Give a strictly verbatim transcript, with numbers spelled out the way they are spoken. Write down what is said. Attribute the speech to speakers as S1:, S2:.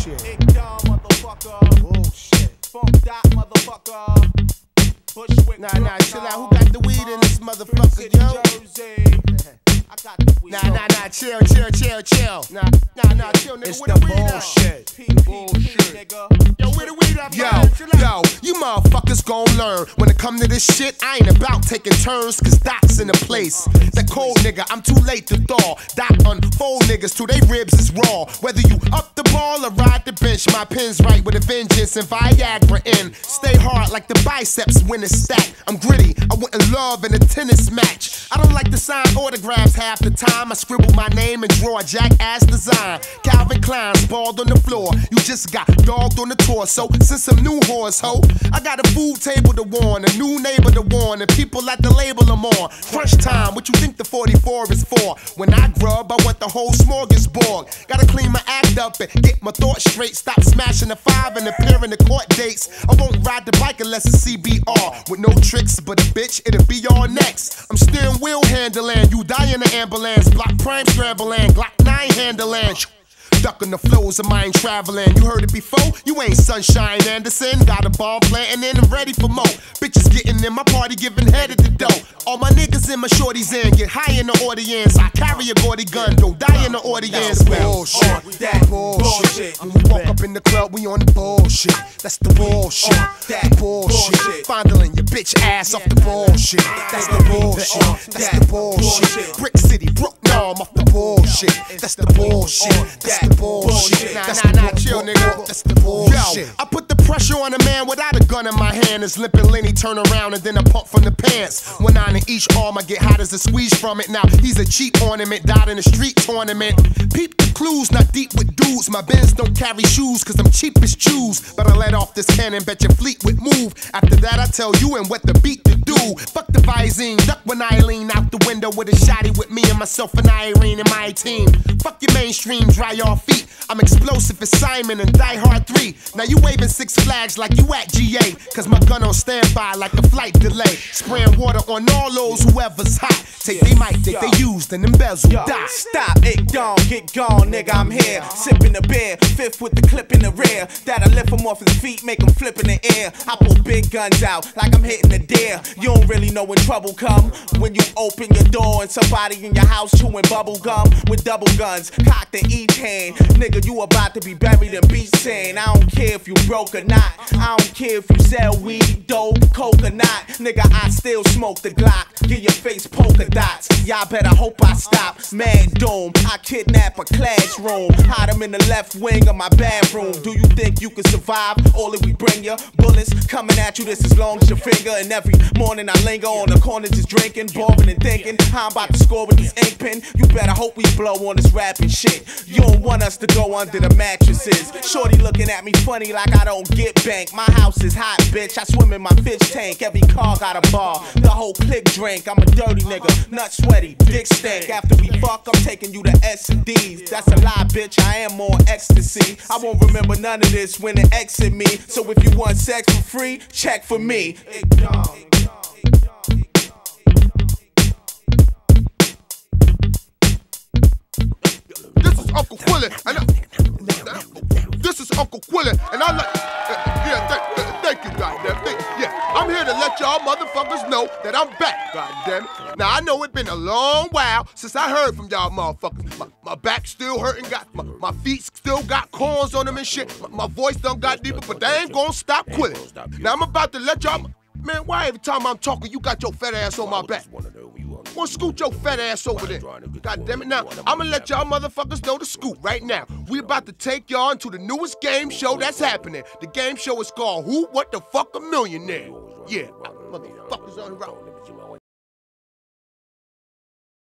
S1: Bullshit.
S2: Ignore, motherfucker.
S1: Bullshit.
S2: Funk that motherfucker. Bushwick,
S1: Nah, nah, chill out. Who got the weed in this motherfucker, yo?
S2: Jersey. I got the weed.
S1: Nah, nah, nah, chill, chill, chill, chill. Nah, nah, nah, chill, nigga.
S3: It's
S1: Where
S3: the
S1: the weed at?
S3: bullshit.
S2: P P P, nigga.
S1: Yo, where the weed at,
S4: Yo,
S1: man? Chill out.
S4: yo, you motherfuckers gon' learn. When it come to this shit, I ain't about taking turns, cause Doc's in the place. That cold nigga, I'm too late to thaw. Doc unfold niggas till they ribs is raw. Whether you up the ball or ride the bench, my pen's right with a vengeance and Viagra in. Stay hard like the biceps when it's stacked. I'm gritty, I wouldn't love in a tennis match. I don't like to sign autographs half the time. I scribble my name and draw a jackass design. Calvin Klein sprawled on the floor. You just got dogged on the torso. Send some new horse, ho. I got a food table to warn, a new neighbor to warn, and people at the label I'm on. Crunch time, what you think the forty-four is for? When I grub, I want the whole smorgasbord. Gotta clean my act up and get my thoughts straight. Stop smashing the five and appearing the court dates. I won't ride the bike unless it's C B R. With no tricks, but a bitch, it'll be all next. I'm steering wheel handling, you die in the ambulance. Block prime scrambling, Glock nine handling. Ducking the flows of mine traveling. You heard it before? You ain't Sunshine Anderson. Got a bomb planting in and ready for more. Bitches getting in my party, giving head at the dough. All my niggas in my shorties in. Get high in the audience. I carry a gaudy gun, don't die in the audience.
S1: Bullshit.
S2: Uh, that
S1: Bullshit.
S4: When we walk up in the club, we on the bullshit. That's the bullshit.
S2: that
S4: The bullshit.
S2: bullshit.
S4: Fondling your bitch ass off the bullshit. That's the bullshit. That's the bullshit. Brick City, Brook Norm off the bullshit. That's the bullshit. That's the bullshit.
S1: Nah,
S4: That's
S1: nah,
S4: the
S1: nah, chill, nigga.
S4: That's the bullshit.
S1: Yo,
S4: I put the pressure on a man without a gun in my hand. Is limping Lenny, turn around and then a pump from the pants. One nine in each arm, I get hot as a squeeze from it. Now he's a cheap ornament, died in the street tournament. Peep the clues, not deep with dudes. My Benz don't carry shoes, cause I'm cheap as chews. But I let off this cannon, bet your fleet would move. After that, I tell you and what the beat to do. Fuck the Visine, duck when I lean out the window with a shotty with me and myself and Irene and my team. Fuck your mainstream, dry your feet. I'm explosive as Simon and Die Hard three. Now you waving six flags like you at G A. Cause my gun on standby like a flight delay. Spraying water on all those whoever's hot. Take they mic that they used and embezzle,
S2: Yo,
S4: die.
S2: stop, it gone, get gone, nigga, I'm here. Sipping the beer, fifth with the clip in the rear. That'll lift him off his feet, make him flip in the air. I pull big guns out like I'm hitting the deer. You don't really know when trouble come. When you open your door and somebody in your house chewing bubble gum with double guns cocked in each hand. Nigga, you about to be buried in beach sand. I don't care if you broke or not. I don't care if you sell weed, dope, coke or not. Nigga, I still smoke the Glock. Get your face polka dots. Y'all better hope I stop. Man, doom, I kidnap a classroom. Hide him in the left wing of my bathroom. Do you think you can survive all that we bring you? Bullets coming at you this as long as your finger. And every morning I linger on the corner just drinking, boring and thinking how I'm about to score with this ink pen. You better hope we blow on this rapping shit. You don't want us to go under the mattresses. Shorty looking at me funny like I don't get bank. My house is hot, bitch. I swim in my fish tank. Every car got a bar. The whole clique drink. I'm a dirty nigga, nut sweaty, dick stank. After we fuck, I'm taking you to S and D's. That's a lie, bitch. I am on ecstasy. I won't remember none of this when it exit me. So if you want sex for free, check for me.
S1: This is Uncle Quilly, and I, this is Uncle Quilly, and I like, uh, yeah, th thank you, goddamn, thank, yeah, I'm here to let y'all motherfuckers know that I'm back, goddamn it. Now I know it's been a long while since I heard from y'all motherfuckers. My, my back still hurting, got my, my feet still got corns on them and shit. My, my voice done got deeper, but they ain't gonna stop Quilly. Now I'm about to let y'all, man, why every time I'm talking you got your fat ass on my back? Well, scoot your fat ass over there. God damn it. Now, I'm gonna let y'all motherfuckers know the scoop right now. We about to take y'all into the newest game show that's happening. The game show is called Who What the Fuck a Millionaire. Yeah, motherfuckers on the road.